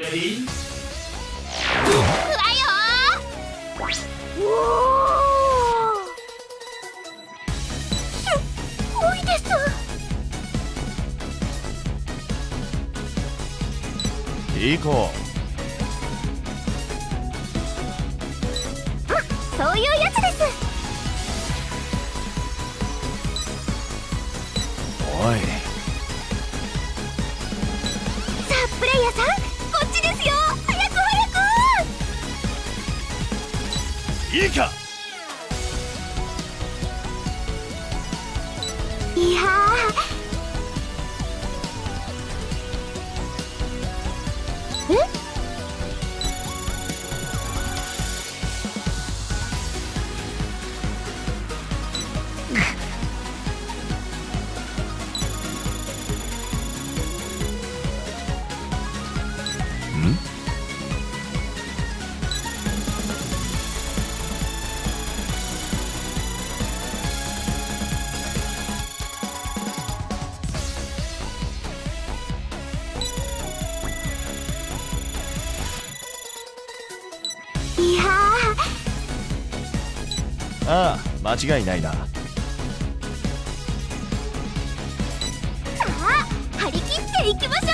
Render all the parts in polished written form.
ごいです。 行こあ、そういうやつです。 おい。 さあプレイヤーさん、こっちですよ。早く早く。 いいか。 いやー、 ああ、間違いないな。 さあ張り切っていきましょう。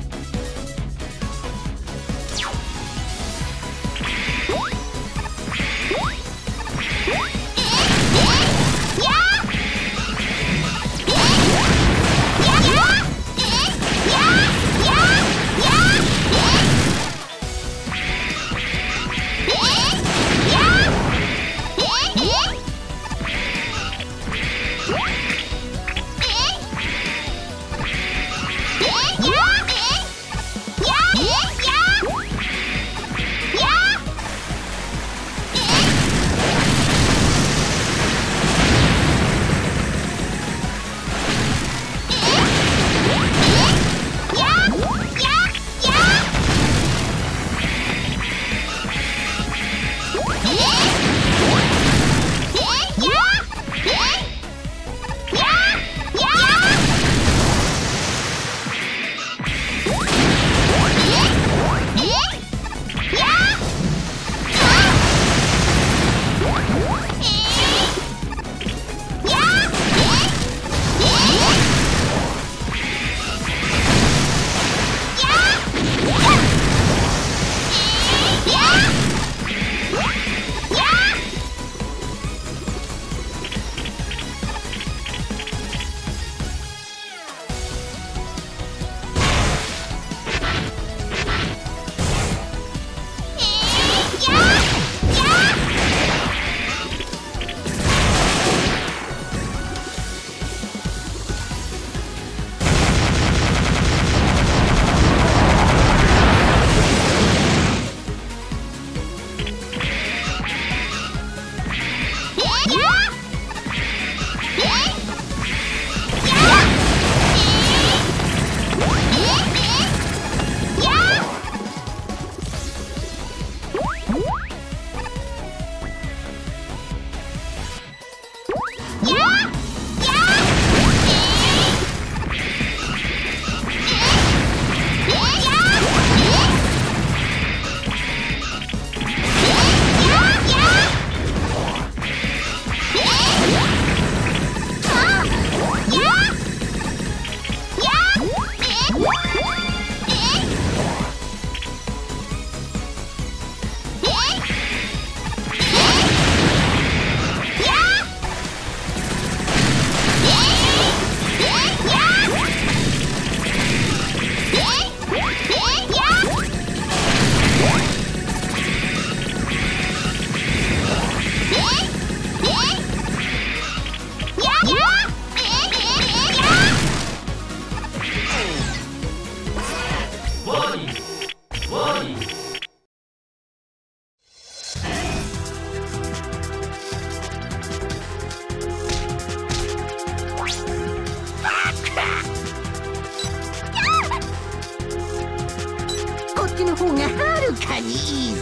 の方がはるかにいいぜ。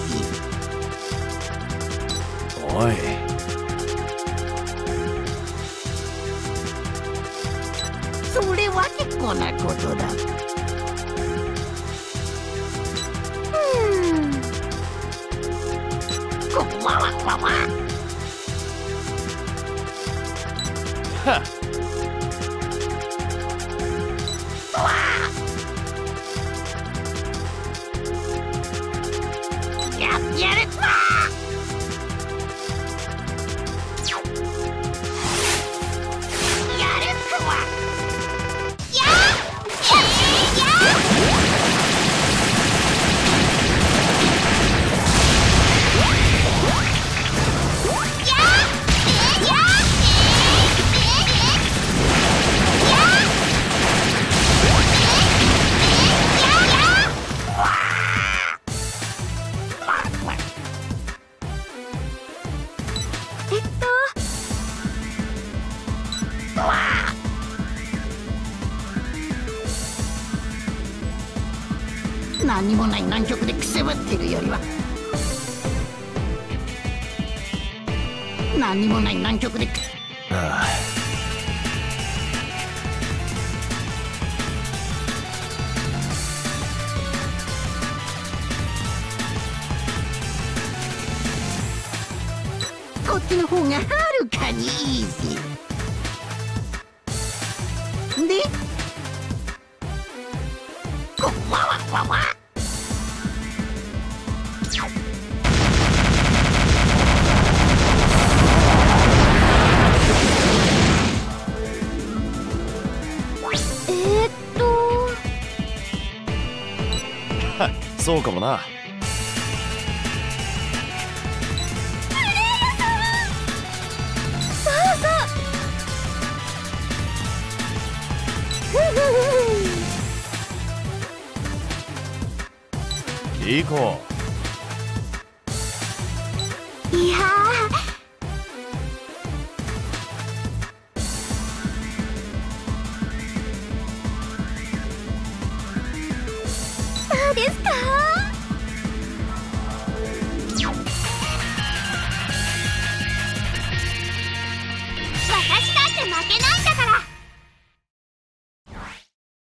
おい。 それは結構なことだ。 こわわわわ。 はっ。 やるわ。何もない南極でくすぶってるよりは、何もない南極でああ。 こっちの方がはるかにイージーで、こわわわわ。 そうかもな。行こう。いやそうですか。私だって負けないんだか